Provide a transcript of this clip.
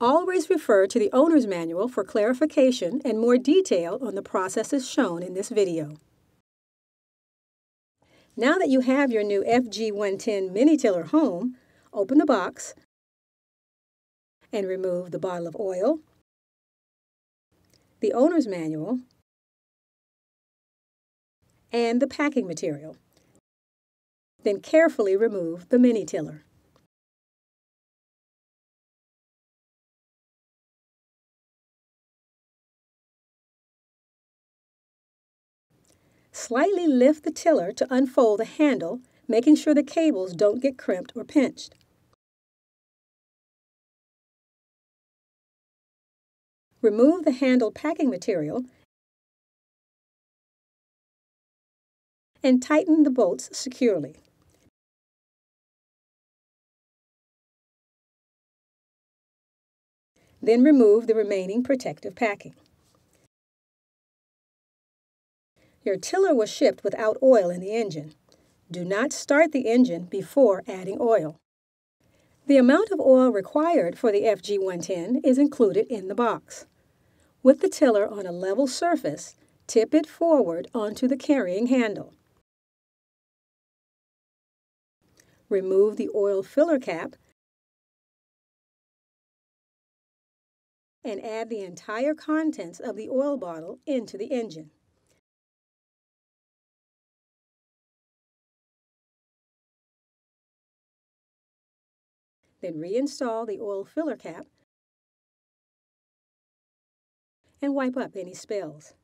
Always refer to the owner's manual for clarification and more detail on the processes shown in this video. Now that you have your new FG110 mini tiller home, open the box and remove the bottle of oil, the owner's manual, and the packing material. Then carefully remove the mini tiller. Slightly lift the tiller to unfold the handle, making sure the cables don't get crimped or pinched. Remove the handled packing material and tighten the bolts securely. Then remove the remaining protective packing. Your tiller was shipped without oil in the engine. Do not start the engine before adding oil. The amount of oil required for the FG110 is included in the box. With the tiller on a level surface, tip it forward onto the carrying handle. Remove the oil filler cap and add the entire contents of the oil bottle into the engine. Then reinstall the oil filler cap and wipe up any spills.